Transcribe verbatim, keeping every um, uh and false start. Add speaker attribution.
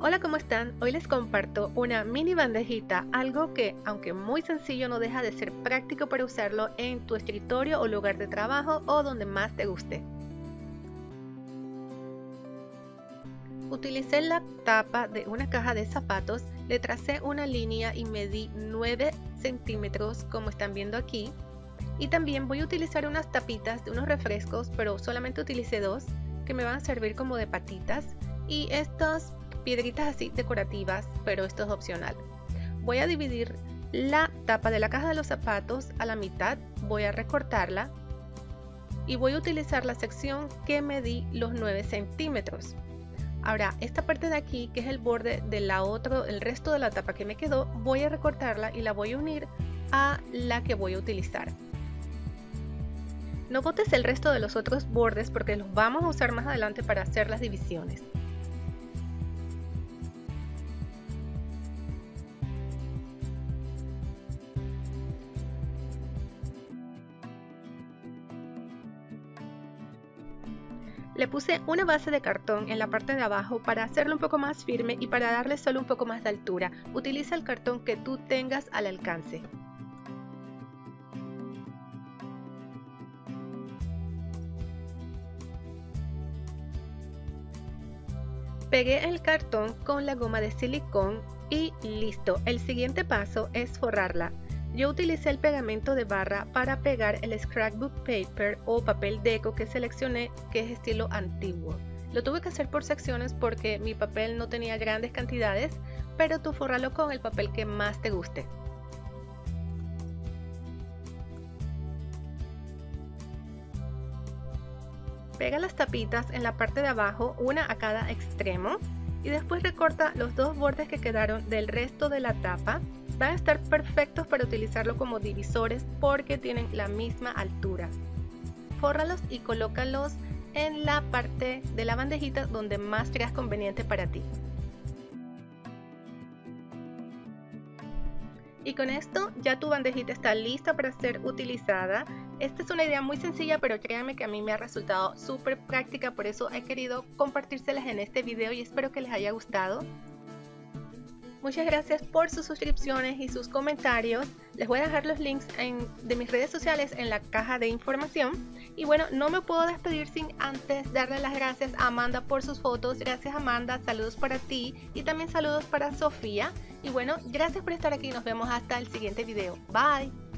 Speaker 1: Hola, ¿cómo están? Hoy les comparto una mini bandejita, algo que, aunque muy sencillo, no deja de ser práctico para usarlo en tu escritorio o lugar de trabajo o donde más te guste. Utilicé la tapa de una caja de zapatos, le tracé una línea y medí nueve centímetros como están viendo aquí. Y también voy a utilizar unas tapitas de unos refrescos, pero solamente utilicé dos, que me van a servir como de patitas. Y estas piedritas así decorativas, pero esto es opcional. Voy a dividir la tapa de la caja de los zapatos a la mitad, voy a recortarla y voy a utilizar la sección que medí los nueve centímetros. Ahora, esta parte de aquí, que es el borde de la otro, el resto de la tapa que me quedó, voy a recortarla y la voy a unir a la que voy a utilizar. No botes el resto de los otros bordes porque los vamos a usar más adelante para hacer las divisiones. Le puse una base de cartón en la parte de abajo para hacerlo un poco más firme y para darle solo un poco más de altura. Utiliza el cartón que tú tengas al alcance. Pegué el cartón con la goma de silicón y listo. El siguiente paso es forrarla. Yo utilicé el pegamento de barra para pegar el scrapbook paper o papel deco que seleccioné, que es estilo antiguo. Lo tuve que hacer por secciones porque mi papel no tenía grandes cantidades, pero tú fórralo con el papel que más te guste. Pega las tapitas en la parte de abajo, una a cada extremo, y después recorta los dos bordes que quedaron del resto de la tapa. Van a estar perfectos para utilizarlo como divisores porque tienen la misma altura. Fórralos y colócalos en la parte de la bandejita donde más creas conveniente para ti. Y con esto ya tu bandejita está lista para ser utilizada. Esta es una idea muy sencilla, pero créanme que a mí me ha resultado súper práctica, por eso he querido compartírselas en este video y espero que les haya gustado. Muchas gracias por sus suscripciones y sus comentarios. Les voy a dejar los links en, de mis redes sociales en la caja de información. Y bueno, no me puedo despedir sin antes darle las gracias a Amanda por sus fotos. Gracias, Amanda, saludos para ti y también saludos para Sofía. Y bueno, gracias por estar aquí, nos vemos hasta el siguiente video. Bye.